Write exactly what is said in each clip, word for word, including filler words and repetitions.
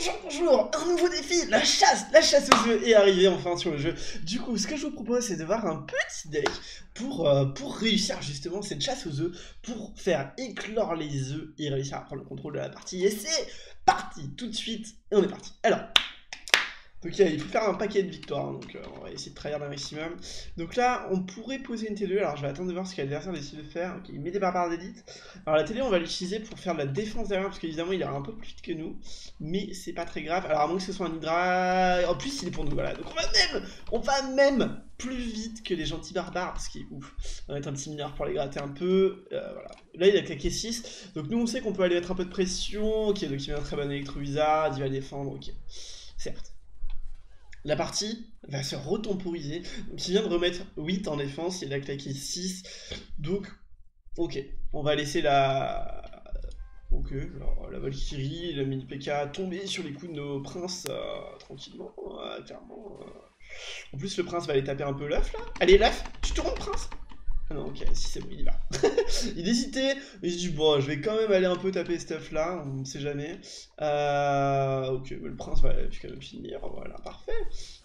Bonjour, bonjour, un nouveau défi, la chasse, la chasse aux œufs est arrivée enfin sur le jeu. Du coup, ce que je vous propose, c'est de voir un petit deck pour, euh, pour réussir justement cette chasse aux œufs, pour faire éclore les œufs et réussir à prendre le contrôle de la partie. Et c'est parti, tout de suite, et on est parti. Alors, donc il faut faire un paquet de victoires, hein, donc euh, on va essayer de trahir un maximum. Donc là, on pourrait poser une T deux, alors je vais attendre de voir ce que l'adversaire décide de faire. Ok, il met des barbares d'élite. Alors la T deux, on va l'utiliser pour faire de la défense derrière, parce qu'évidemment il est un peu plus vite que nous, mais c'est pas très grave. Alors à moins que ce soit un Hydra, en plus il est pour nous, voilà. Donc on va même, on va même plus vite que les gentils barbares, ce qui est ouf. On va mettre un petit mineur pour les gratter un peu, euh, voilà. Là il a claqué six, donc nous on sait qu'on peut aller mettre un peu de pression. Ok, donc il met un très bon électro-wizard, il va défendre, ok. Certes. La partie va se retemporiser. Donc il vient de remettre huit en défense, il a claqué six. Donc, ok, on va laisser la... Ok, alors la Valkyrie, le mini P K tomber sur les coups de nos princes euh, tranquillement, euh, clairement. Euh... En plus, le prince va aller taper un peu l'œuf là. Allez, l'œuf, tu te rends prince? Ah non, ok, si c'est bon, il y va. Il hésitait, mais je dis bon, je vais quand même aller un peu taper ce stuff là, on ne sait jamais. Euh, ok, le prince va quand même finir, voilà, parfait.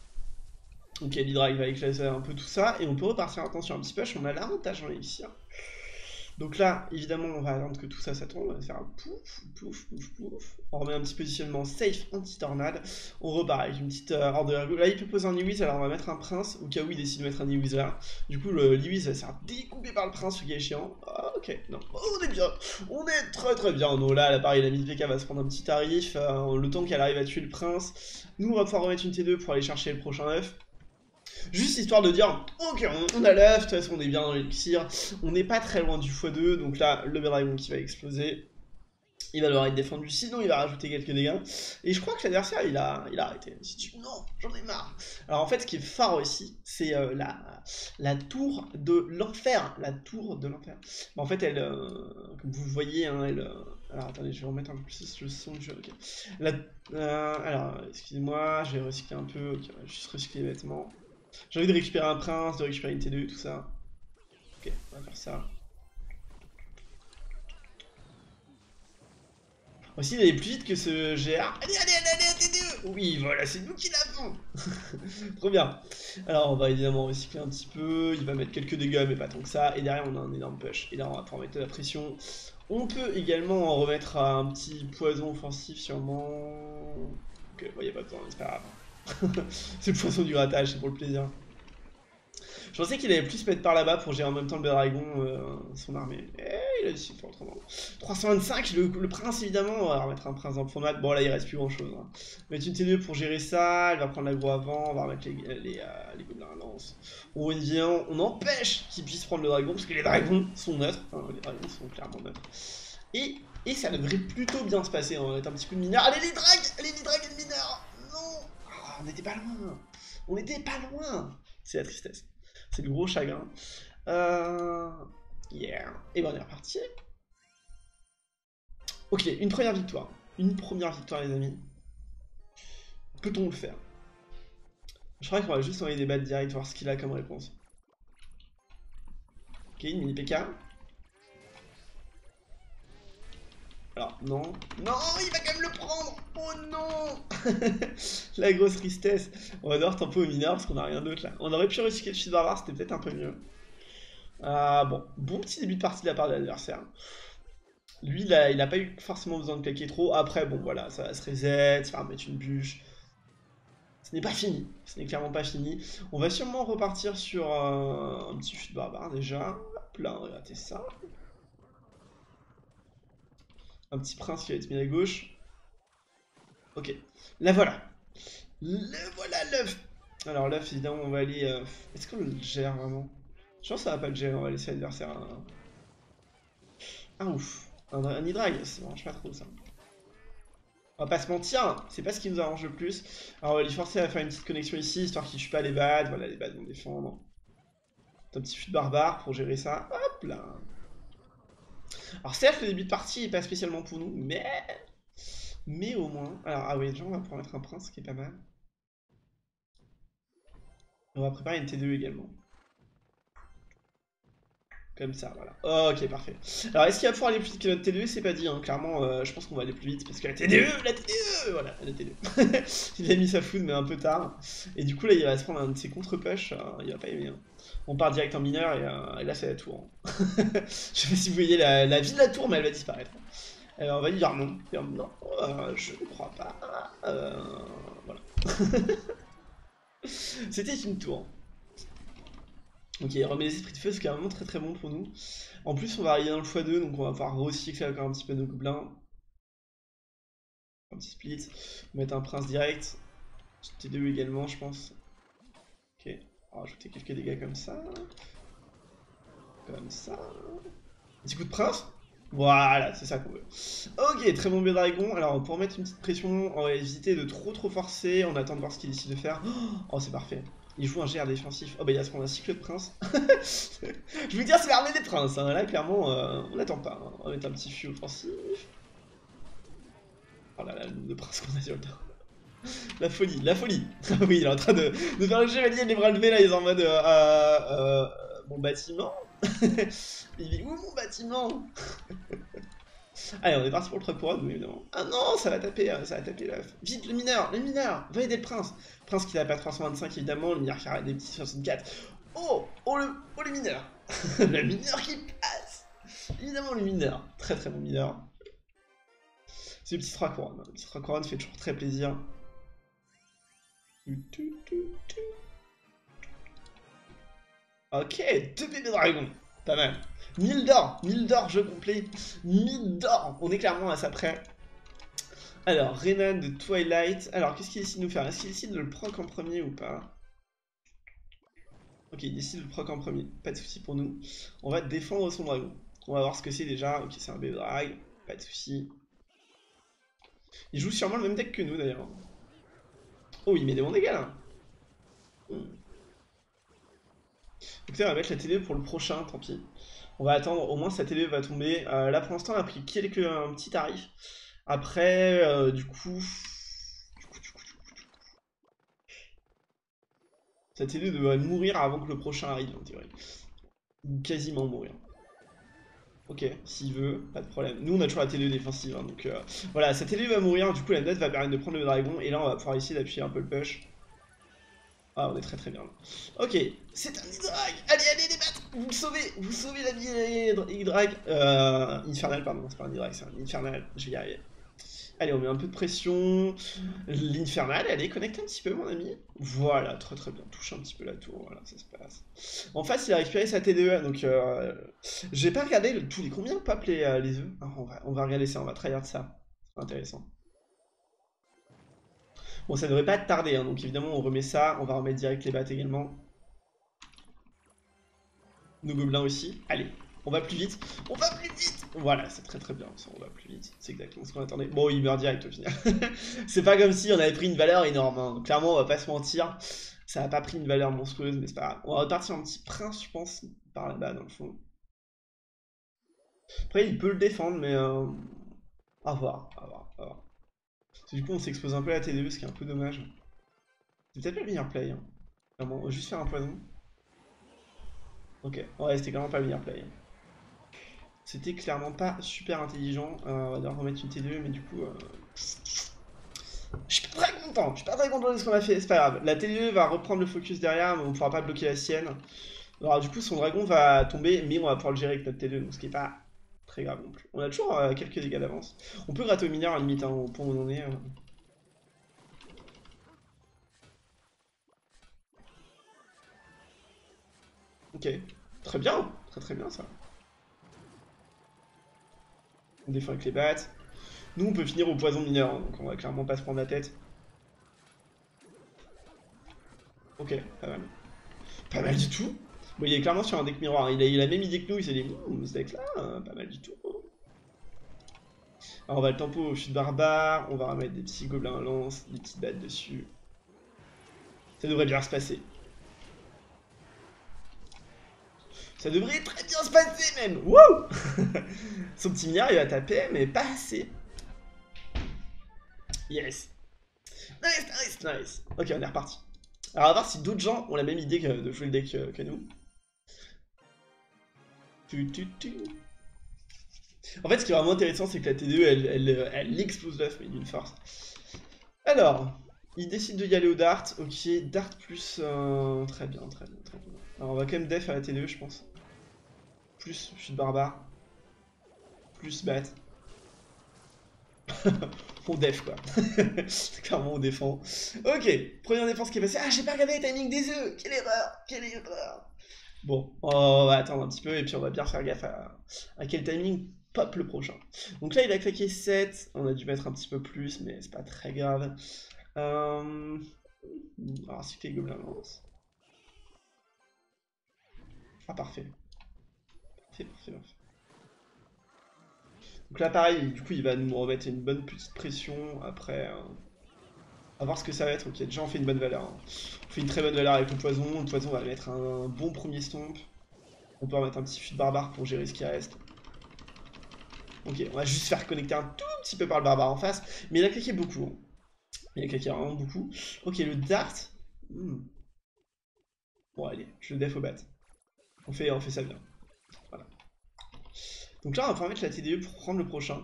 Ok, l'Hydra va éclater un peu tout ça, et on peut repartir maintenant sur un petit push, on a l'avantage en élixir. Donc là, évidemment, on va attendre que tout ça, ça tombe, on va faire un pouf, pouf, pouf, pouf. On remet un petit positionnement safe anti-tornade, on repart avec une petite euh, horde de ergo. Là, il peut poser un Lewis, alors on va mettre un prince, au cas où il décide de mettre un Lewis là. Du coup, le Lewis va se faire découper par le prince, ce qui est chiant. Ah, ok, non, oh, on est bien, on est très très bien. Donc là, là pareil, la mid P K va se prendre un petit tarif, euh, le temps qu'elle arrive à tuer le prince. Nous, on va pouvoir remettre une T deux pour aller chercher le prochain œuf. Juste histoire de dire, ok, on, on a l'œuf, de toute façon on est bien dans l'élixir, on n'est pas très loin du fois deux, donc là, le dragon qui va exploser, il va devoir être défendu, sinon il va rajouter quelques dégâts. Et je crois que l'adversaire, il a, il a arrêté. Il dit, non, j'en ai marre. Alors en fait, ce qui est fort aussi, c'est euh, la, la tour de l'enfer. La tour de l'enfer. En fait, elle, euh, comme vous voyez, hein, elle... Euh, alors attendez, je vais remettre un peu plus le son du jeu. Okay. La, euh, alors, excusez-moi, je vais recycler un peu. Ok, on va juste recycler les vêtements. J'ai envie de récupérer un prince, de récupérer une T deux, tout ça. Ok, on va faire ça. Aussi, il allait plus vite que ce G R. Allez, allez, allez, allez, T deux. Oui, voilà, c'est nous qui l'avons. Trop bien. Alors, on va évidemment recycler un petit peu. Il va mettre quelques dégâts, mais pas tant que ça. Et derrière, on a un énorme push. Et là, on va pouvoir mettre de la pression. On peut également en remettre un petit poison offensif, sûrement. Ok, bon, il n'y a pas besoin, c'est pas grave. C'est le poison du grattage, c'est pour le plaisir. Je pensais qu'il allait plus se mettre par là-bas pour gérer en même temps le dragon, euh, son armée. Et il a décidé de faire autrement. trois cent vingt-cinq, le, le prince évidemment, on va remettre un prince dans le format. Bon là il reste plus grand chose. Hein. On va mettre une T deux pour gérer ça, elle va prendre l'aggro avant, on va remettre les, les, euh, les gobelins à lance. On vient, on empêche qu'il puisse prendre le dragon, parce que les dragons sont neutres. Enfin, les dragons sont clairement neutres. Et, et ça devrait plutôt bien se passer, on va mettre un petit coup de mineur. Allez les drags, allez les drags et le mineur. Non, ah, on n'était pas loin. On n'était pas loin. C'est la tristesse. C'est le gros chagrin. Euh... Yeah. Et ben on est reparti. Ok, une première victoire. Une première victoire les amis. Peut-on le faire? Je crois qu'on va juste envoyer des battes direct, voir ce qu'il a comme réponse. Ok, une mini P K. Alors, non. Non, il va quand même le prendre. Oh non. La grosse tristesse. On va devoir tempo au mineur parce qu'on a rien d'autre là. On aurait pu recycler le shit barbare, c'était peut-être un peu mieux. Ah bon, bon petit début de partie de la part de l'adversaire. Lui, il a, il a pas eu forcément besoin de claquer trop. Après, bon, voilà, ça va se reset, ça va mettre une bûche. Ce n'est pas fini. Ce n'est clairement pas fini. On va sûrement repartir sur euh, un petit chute barbare déjà. Hop là, on va rater ça. Un petit prince qui va être mis à gauche. Ok, la voilà. Le voilà l'œuf. Alors l'œuf, évidemment, on va aller... Euh... Est-ce qu'on le gère vraiment? Je pense que ça va pas le gérer, on va laisser l'adversaire... Un... Ah ouf. Un, un hydrag, ça marche pas trop ça. On va pas se mentir, c'est pas ce qui nous arrange le plus. Alors on va lui forcer à faire une petite connexion ici, histoire qu'il tue pas les bades. Voilà, les bades vont défendre. Un petit fut barbare pour gérer ça. Hop là. Alors certes, le début de partie est pas spécialement pour nous, mais... Mais au moins... Alors, ah oui, déjà on va pouvoir mettre un prince, qui est pas mal. On va préparer une T deux également. Comme ça, voilà. Ok, parfait. Alors, est-ce qu'il va pouvoir aller plus vite que notre T deux? C'est pas dit, hein. Clairement, euh, je pense qu'on va aller plus vite parce que la T deux, la T deux, voilà, la T deux. Il a mis sa food, mais un peu tard. Et du coup, là, il va se prendre un de ses contre-push. Euh, il va pas aimer. Hein. On part direct en mineur et, euh, et là, c'est la tour. Hein. Je sais pas si vous voyez la, la vie de la tour, mais elle va disparaître. Alors, on va lui dire non. Dire non, euh, je ne crois pas. Euh, voilà. C'était une tour. Ok, il remet les esprits de feu, c'est carrément très très bon pour nous. En plus, on va arriver dans le fois deux, donc on va pouvoir recycler encore un petit peu nos gobelins. Un petit split. Mettre un prince direct. T deux également, je pense. Ok, on va rajouter quelques dégâts comme ça. Comme ça. Petit coup de prince. Voilà, c'est ça qu'on veut. Ok, très bon B-Dragon. Alors, pour mettre une petite pression, on va éviter de trop trop forcer. On attend de voir ce qu'il décide de faire. Oh, c'est parfait. Il joue un G R défensif. Oh bah il va se prendre un cycle de prince. Je vous dis, c'est l'armée des princes. Hein. Là, clairement, euh, on n'attend pas. Hein. On va mettre un petit fût offensif. Oh là là, le nombre de princes qu'on a sur le terrain. La folie, la folie. Oui, il est en train de, de faire le chevalier, les bras levés là, il est en mode euh, euh, euh, mon bâtiment. Il dit où mon bâtiment? Allez, on est parti pour le trois couronnes, évidemment. Ah non, ça va taper, ça va taper là. Vite, le mineur, le mineur, va aider le prince. Prince qui n'a pas trois cent vingt-cinq, évidemment, le mineur qui a des petits soixante-quatre. Oh, oh le, oh le mineur. Le mineur qui passe. Évidemment, le mineur. Très très bon mineur. C'est le petit trois couronnes. Le petit trois couronnes fait toujours très plaisir. Ok, deux bébés dragons. Pas mal. mille d'or, mille d'or, jeu complet. mille d'or, on est clairement à ça près. Alors, Renan de Twilight. Alors, qu'est-ce qu'il décide de nous faire? Est-ce qu'il décide de le proc en premier ou pas? Ok, il décide de le proc en premier. Pas de souci pour nous. On va défendre son dragon. On va voir ce que c'est déjà. Ok, c'est un bébé drag. Pas de souci. Il joue sûrement le même deck que nous d'ailleurs. Oh, il met des bons dégâts là. Hmm. Donc là, on va mettre la télé pour le prochain, tant pis. On va attendre, au moins sa télé va tomber. Euh, là pour l'instant, on a pris quelques, un petit tarif. Après, euh, du coup... Du coup, du coup, du coup, du coup. Sa télé devrait mourir avant que le prochain arrive, en théorie. Ou quasiment mourir. Ok, s'il veut, pas de problème. Nous, on a toujours la télé défensive, hein, donc euh, voilà, sa télé va mourir, du coup la note va permettre de prendre le dragon, et là on va pouvoir essayer d'appuyer un peu le push. Ah, on est très très bien là. Ok, c'est un Hydrag. Allez, allez les battre. Vous le sauvez, vous sauvez la vie Hydrag. Euh, Infernal, pardon, c'est pas un Hydrag, c'est un Infernal, je vais y arriver. Allez, on met un peu de pression. L'Infernal, allez, connecte un petit peu, mon ami. Voilà, très très bien. Touche un petit peu la tour, voilà, ça se passe. En face, il a récupéré sa T deux A, donc euh, j'ai pas regardé le, tous les combien pop les, euh, les œufs. Ah, on, va, on va regarder ça, on va tryhard ça. C'est intéressant. Bon, ça devrait pas être tardé, hein, donc évidemment, on remet ça. On va remettre direct les battes également. Nos gobelins aussi. Allez, on va plus vite. On va plus vite. Voilà, c'est très très bien. Ça, on va plus vite. C'est exactement ce qu'on attendait. Bon, il meurt direct au final. C'est pas comme si on avait pris une valeur énorme. Hein. Donc, clairement, on va pas se mentir. Ça a pas pris une valeur monstrueuse, mais c'est pas grave. On va repartir en petit prince, je pense, par là-bas, dans le fond. Après, il peut le défendre, mais... Euh... À voir, à voir, à voir. Du coup, on s'expose un peu à la T deux, ce qui est un peu dommage. C'est peut-être pas le meilleur play. Hein. Vraiment, on va juste faire un poison. Ok, ouais, c'était clairement pas le meilleur play. C'était clairement pas super intelligent. Euh, on va devoir remettre une T deux, mais du coup... Euh... Je suis pas très content, je suis pas très content de ce qu'on a fait, c'est pas grave. La T deux va reprendre le focus derrière, mais on pourra pas bloquer la sienne. Alors du coup, son dragon va tomber, mais on va pouvoir le gérer avec notre T deux, donc ce qui est pas très grave non plus. On a toujours euh, quelques dégâts d'avance. On peut gratter au mineur à la limite, hein, au point où on en est. Euh... Ok, très bien, très très bien ça. On défend avec les battes. Nous, on peut finir au poison mineur, hein, donc on va clairement pas se prendre la tête. Ok, pas mal. Pas mal du tout. Bon, il est clairement sur un deck miroir. Il a, il a la même idée que nous. Il s'est dit, mmm, ce deck là, euh, pas mal du tout. Alors, on va le tempo au chute barbare. On va remettre des petits gobelins à lance, des petites battes dessus. Ça devrait bien se passer. Ça devrait très bien se passer même. Wouh. Son petit milliard, il va taper, mais pas assez. Yes. Nice, nice, nice. Ok, on est reparti. Alors, on va voir si d'autres gens ont la même idée que de jouer le deck que, que nous. Tu, tu, tu. En fait, ce qui est vraiment intéressant, c'est que la T deux, elle, elle, elle explose l'œuf, mais d'une force. Alors, il décide de y aller au Dart. Ok, Dart plus... Euh... Très bien, très bien, très bien. Alors, on va quand même def à la T deux, je pense. Plus chute barbare. Plus bat. On def, quoi. Clairement, on défend. Ok, première défense qui est passée. Ah, j'ai pas regardé le timing des œufs. Quelle erreur, quelle erreur. Bon, on va attendre un petit peu et puis on va bien faire gaffe à, à quel timing pop le prochain. Donc là, il a claqué sept. On a dû mettre un petit peu plus, mais c'est pas très grave. Euh... Alors, c'est que les gobelins lancent. Ah, parfait. Parfait, parfait, parfait. Donc là, pareil, du coup, il va nous remettre une bonne petite pression. Après, euh... à voir ce que ça va être. Ok, déjà, on fait une bonne valeur. Hein. On fait une très bonne valeur avec le poison. Le poison va mettre un bon premier stomp. On peut remettre un petit fut de barbare pour gérer ce qui reste. Ok, on va juste faire connecter un tout petit peu par le barbare en face. Mais il a claqué beaucoup. Hein. Il a claqué vraiment beaucoup. Ok, le dart. Hmm. Bon, allez, je le def au bat. On fait, on fait ça bien. Voilà. Donc là, on va pouvoir mettre la T D E pour prendre le prochain.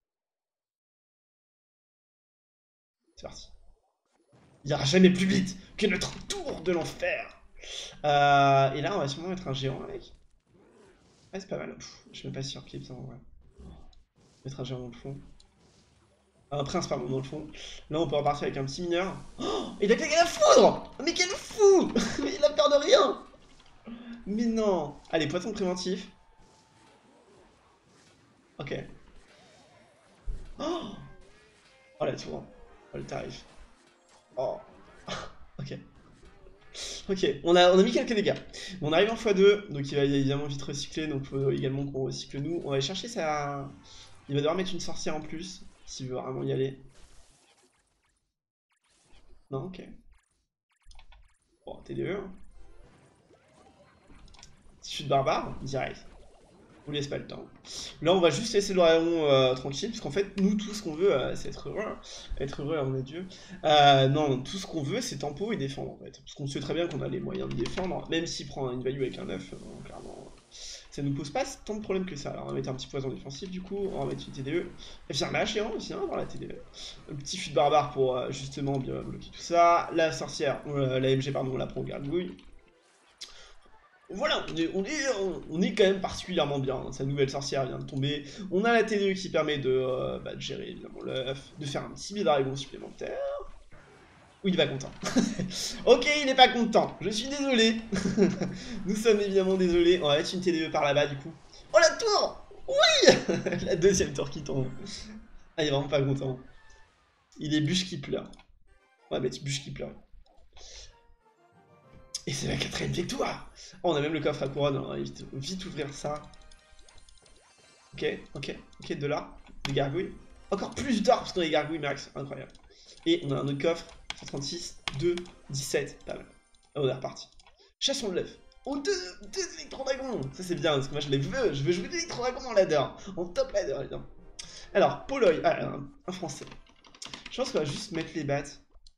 C'est parti. Il n'y aura jamais plus vite que notre tour de l'enfer. Euh, et là, on va sûrement mettre un géant avec. Ouais, c'est pas mal. Pff, je suis même pas sûr qu'il y ait besoin en vrai. Mettre un géant dans le fond. Un prince, pardon, dans le fond. Là, on peut repartir avec un petit mineur. Oh, il a claqué la foudre. Mais quel fou. Mais il a peur de rien. Mais non. Allez, poisson préventif. Ok. Oh, oh la tour. Oh, le tarif. Oh. Ok. Ok, on a, on a mis quelques dégâts. Bon, on arrive en fois deux, donc il va évidemment vite recycler, donc il faut également qu'on recycle nous. On va aller chercher sa... Il va devoir mettre une sorcière en plus, s'il veut vraiment y aller. Non, ok. Bon, T D E. Hein. Chute barbare, direct. On laisse pas le temps. Là, on va juste laisser le dragon euh, tranquille, parce qu'en fait, nous, tout ce qu'on veut, euh, c'est être heureux. Hein. Être heureux, on est Dieu. Euh, non, tout ce qu'on veut, c'est tempo et défendre, en fait. Parce qu'on sait très bien qu'on a les moyens de défendre, même s'il prend une value avec un neuf, euh, clairement, ça nous pose pas tant de problèmes que ça. Alors, on va mettre un petit poison défensif, du coup, on va mettre une T D E. Et faire lâcher, hein, aussi, hein, dans la T D E. Un petit fut de barbare pour, euh, justement, bien bloquer tout ça. La sorcière, euh, la M G, pardon, on la prend au gargouille. Voilà, on est, on, est, on est quand même particulièrement bien. Hein. Sa nouvelle sorcière vient de tomber. On a la T D E qui permet de, euh, bah, de gérer évidemment l'œuf, de faire un petit dragon supplémentaire. Ou il va content. Ok, il n'est pas content. Je suis désolé. Nous sommes évidemment désolés. On va mettre une T D E par là-bas du coup. Oh la tour. Oui. La deuxième tour qui tombe. Ah, il est vraiment pas content. Il est bûche qui pleure. On va mettre bûche qui pleure. Et c'est la quatrième victoire. Oh, on a même le coffre à couronne, on va vite, vite ouvrir ça. Ok, ok, ok, de là, des gargouilles. Encore plus d'or parce qu'on a des gargouilles max, incroyable. Et on a un autre coffre, cent trente-six, deux, dix-sept, pas mal. Et on est reparti. Chassons de l'œuf. Oh, deux, deux électro-dragons. Ça c'est bien, parce que moi je les veux, je veux jouer des électro-dragons en ladder. En top ladder, évidemment. Alors, Poloy, ah, un, un français. Je pense qu'on va juste mettre les battes.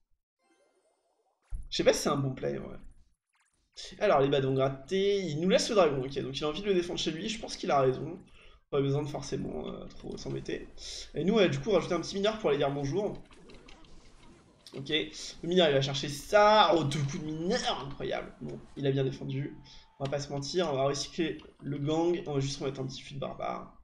Je sais pas si c'est un bon play, ouais. Alors, les badons grattés, il nous laisse le dragon, ok, donc il a envie de le défendre chez lui, je pense qu'il a raison. Pas besoin de forcément euh, trop s'embêter. Et nous, on va du coup rajouter un petit mineur pour aller dire bonjour. Ok, le mineur il va chercher ça, oh deux coups de mineur, incroyable. Bon, il a bien défendu, on va pas se mentir, on va recycler le gang, on va juste remettre un petit fut de barbare.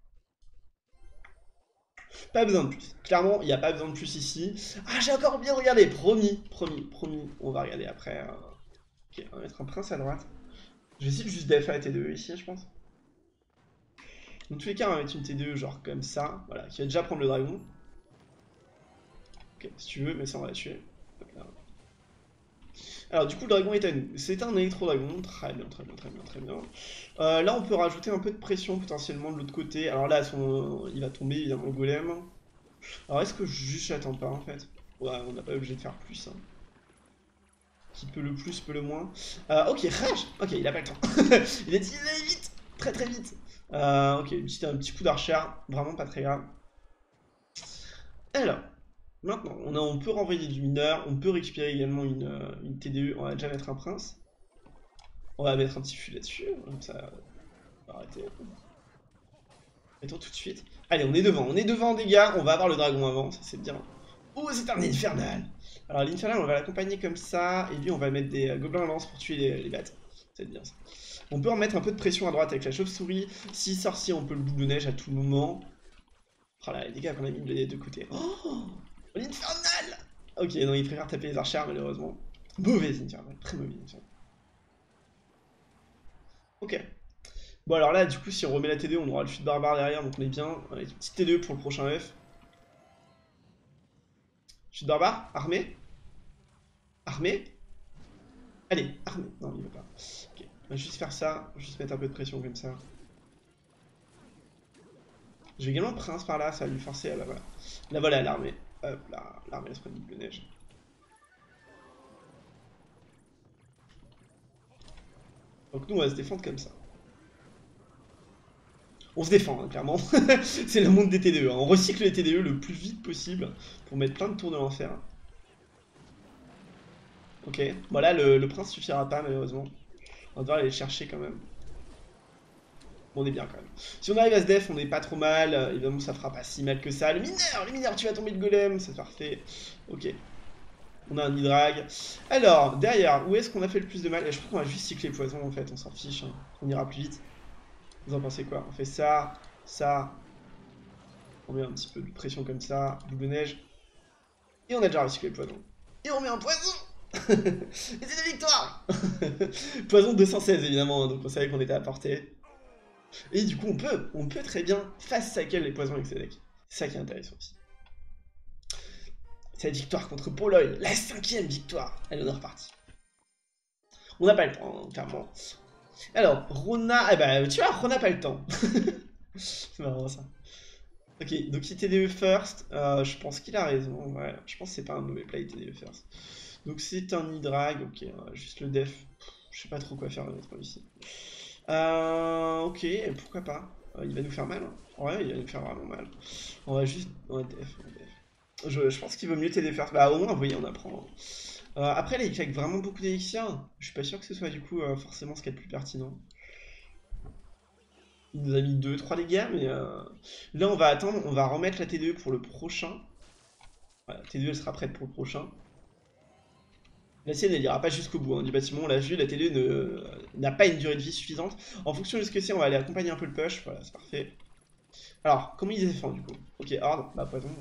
Pas besoin de plus, clairement il n'y a pas besoin de plus ici. Ah j'ai encore bien regardé, promis, promis, promis, on va regarder après. Euh... Ok, on va mettre un prince à droite. Je vais essayer de juste def à la T deux E ici, je pense. Dans tous les cas, on va mettre une T deux E genre comme ça, voilà, qui va déjà prendre le dragon. Ok, si tu veux, mais ça on va la tuer. Alors du coup, le dragon est à nous. C'est un électro-dragon, très bien, très bien, très bien, très bien. Euh, là, on peut rajouter un peu de pression potentiellement de l'autre côté. Alors là, son... il va tomber évidemment le golem. Alors est-ce que juste j'attends pas en fait? Ouais, on n'a pas obligé de faire plus. Hein. Qui peut le plus, peut le moins. Euh, ok, rage. Ok, il a pas le temps. Il a dit allez vite, très très vite. Euh, ok, c'était un petit coup d'archer, vraiment pas très grave. Alors, maintenant, on, a, on peut renvoyer du mineur, on peut récupérer également une, euh, une T D E, on va déjà mettre un prince. On va mettre un petit fût là-dessus, comme ça. Arrêtez. Mettons tout de suite. Allez, on est devant, on est devant en dégâts, on va avoir le dragon avant, ça c'est bien. Oh, c'est un infernal. Alors l'infernal, on va l'accompagner comme ça, et lui on va mettre des euh, gobelins à lance pour tuer les, les bêtes. C'est bien ça. On peut en mettre un peu de pression à droite avec la chauve-souris. Si sorcier, on peut le boule de neige à tout moment. Oh là, les dégâts qu'on a mis de deux côtés. Oh, l'infernal. Ok, non, il préfère taper les archères malheureusement. Mauvais infernal, très mauvais infernal. Ok. Bon alors là, du coup, si on remet la T deux, on aura le chute barbare derrière, donc on est bien. Allez, petite T deux pour le prochain F. Chute barbare, armé. Armé. Allez, armé. Non, il veut pas. Ok, on va juste faire ça, juste mettre un peu de pression comme ça. J'ai également prince par là, ça va lui forcer. Ah bah voilà. Là voilà l'armée. Hop là, l'armée elle se prend une boule de neige. Donc nous on va se défendre comme ça. On se défend, hein, clairement. C'est le monde des T D E. Hein. On recycle les T D E le plus vite possible pour mettre plein de tours de l'enfer. Ok, voilà, le, le prince suffira pas malheureusement. On va devoir aller le chercher quand même. Bon, on est bien quand même. Si on arrive à se def, on est pas trop mal. Euh, évidemment, ça fera pas si mal que ça. Le mineur, le mineur, tu vas tomber de golem, c'est parfait. Ok. On a un hydrag. Alors, derrière, où est-ce qu'on a fait le plus de mal? Et je crois qu'on va juste cycler poison en fait, on s'en fiche. Hein. On ira plus vite. Vous en pensez quoi? On fait ça, ça. On met un petit peu de pression comme ça, boule de neige. Et on a déjà recyclé le poison. Et on met un poison. Et c'est la victoire. Poison deux cent seize évidemment, donc on savait qu'on était à portée. Et du coup on peut, on peut très bien fast cycle les poisons avec ce deck. C'est ça qui est intéressant aussi. Cette victoire contre Poloy, la cinquième victoire, elle en est repartie. On n'a pas le temps, hein, clairement. Alors, Rona, eh ben, tu vois, Rona n'a pas le temps. C'est marrant ça. Ok, donc il T D E first, euh, je pense qu'il a raison, ouais, je pense que c'est pas un mauvais play T D E first. Donc c'est un hydrag, ok, euh, juste le def, je sais pas trop quoi faire de notre ici. Euh, ok, pourquoi pas, euh, il va nous faire mal, hein. Ouais, il va nous faire vraiment mal. On va juste, ouais, def, ouais, def. Je, je pense qu'il vaut mieux T D E first, bah au moins, vous voyez, on apprend. Euh, après là, il claque vraiment beaucoup d'élixir, je suis pas sûr que ce soit du coup euh, forcément ce qui est le plus pertinent. Il nous a mis deux trois dégâts, mais euh... là on va attendre, on va remettre la T deux pour le prochain. Voilà, T deux elle sera prête pour le prochain. La sienne elle ira pas jusqu'au bout hein, du bâtiment, on l'a vu, la T deux n'a pas une durée de vie suffisante. En fonction de ce que c'est, on va aller accompagner un peu le push, voilà c'est parfait. Alors, comment ils défendent du coup? Ok, horde, bah poison.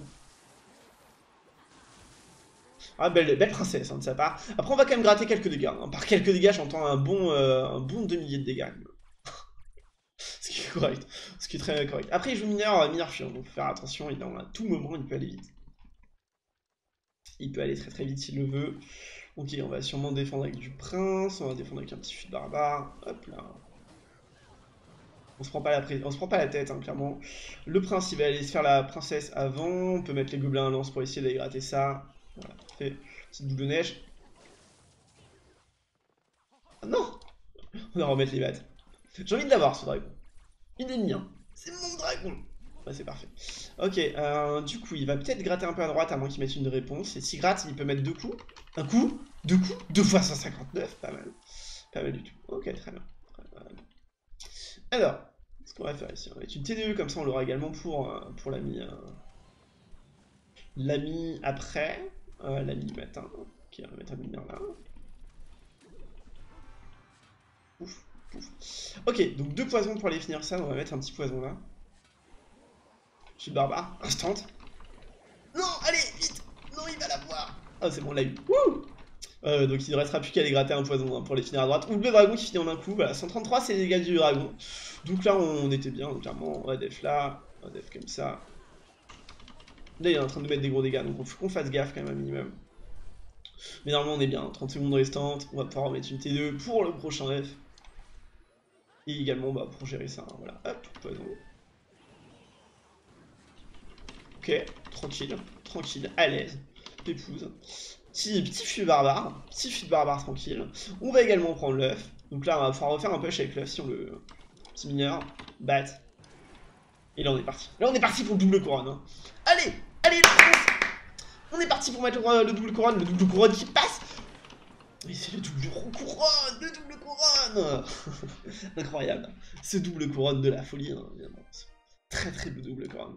Ah, belle, belle princesse hein, de sa part. Après on va quand même gratter quelques dégâts, hein. Par quelques dégâts j'entends un bon, euh, un bon deux milliers de dégâts. Ce qui est correct, ce qui est très correct. Après il joue mineur, mineur chiant, donc faut faire attention, il, à tout moment il peut aller vite. Il peut aller très très vite s'il le veut. Ok, on va sûrement défendre avec du prince, on va défendre avec un petit chute barbare. Hop là. On se prend pas la, pré... on se prend pas la tête, hein, clairement. Le prince il va aller se faire la princesse avant, on peut mettre les gobelins à lance pour essayer d'aller gratter ça. Voilà, parfait. Petite boule de neige. Ah non! On va remettre les battes. J'ai envie de l'avoir ce dragon. Il est mien. C'est mon dragon. Ouais, c'est parfait. Ok, euh, du coup, il va peut-être gratter un peu à droite à moins qu'il mette une réponse. Et s'il gratte, il peut mettre deux coups. Un coup, deux coups, deux fois cent cinquante-neuf, pas mal. Pas mal du tout. Ok, très bien. Alors, ce qu'on va faire ici, on va mettre une T D E, comme ça on l'aura également pour, euh, pour l'ami euh, l'ami après, euh, l'ami du matin. Ok, on va mettre un mineur là. Ouf, ouf. Ok, donc deux poisons pour aller finir ça, on va mettre un petit poison là. Chute barbare, instant. Non, allez, vite. Non, il va l'avoir. Ah, c'est bon, on l'a eu. Wouh euh, donc il ne restera plus qu'à aller gratter un poison hein, pour les finir à droite. Ou le dragon qui finit en un coup. Voilà, cent trente-trois, c'est les dégâts du dragon. Donc là, on était bien, donc, clairement. On va def là, on va def comme ça. Là, il est en train de mettre des gros dégâts, donc il faut qu'on fasse gaffe quand même un minimum. Mais normalement, on est bien. trente secondes restantes. On va pouvoir remettre une T deux pour le prochain F. Et également bah, pour gérer ça. Hein, voilà, hop, poison. Ok, tranquille, tranquille, à l'aise, pépouse. Petit, petit fût barbare, petit fût barbare tranquille. On va également prendre l'œuf. Donc là, on va pouvoir refaire un push avec l'œuf si on le. Petit mineur, bat. Et là, on est parti. Là, on est parti pour le double couronne. Hein. Allez, allez, le prince. On est parti pour mettre le, le double couronne, le double couronne qui passe. Il fait le double couronne, le double couronne. Incroyable. Ce double couronne de la folie, hein, évidemment. Très très beau double couronne.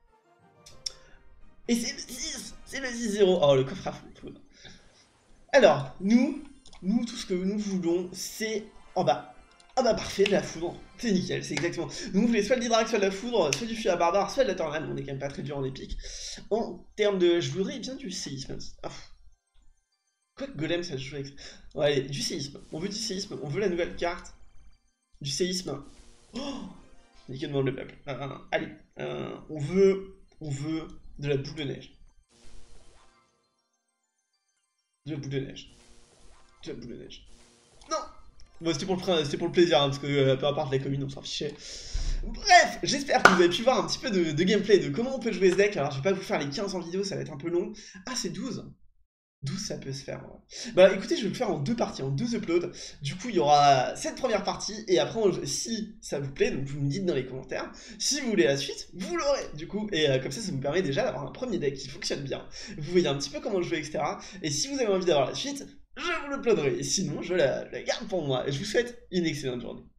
Et c'est le six, c'est le six zéro. Oh, le coffre à fou. Alors, nous, nous, tout ce que nous voulons, c'est en bas. Ah bah parfait, de la foudre, c'est nickel, c'est exactement. Donc vous voulez soit de l'hydrac, soit de la foudre, soit du fût à barbare, soit de la tornade, on est quand même pas très dur en épique. En termes de... je voudrais bien du séisme. Ah, quoi que golem ça joue avec... Ouais, allez, du séisme, on veut du séisme, on veut la nouvelle carte. Du séisme. Oh, nickel demande le peuple. Euh, allez, euh, on veut... on veut de la boule de neige. De la boule de neige. De la boule de neige. Non. Bon, c'était pour, pour le plaisir, hein, parce que euh, peu importe la commune, on s'en fichait. Bref, j'espère que vous avez pu voir un petit peu de, de gameplay, de comment on peut jouer ce deck. Alors, je vais pas vous faire les quinze en vidéo, ça va être un peu long. Ah, c'est douze. douze, ça peut se faire. Ouais. Bah, écoutez, je vais le faire en deux parties, en deux uploads. Du coup, il y aura cette première partie, et après, on, si ça vous plaît, donc vous me dites dans les commentaires. Si vous voulez la suite, vous l'aurez, du coup. Et euh, comme ça, ça vous permet déjà d'avoir un premier deck qui fonctionne bien. Vous voyez un petit peu comment jouer, et cetera. Et si vous avez envie d'avoir la suite, je vous le uploaderai. Et sinon, je la, la garde pour moi. Et je vous souhaite une excellente journée.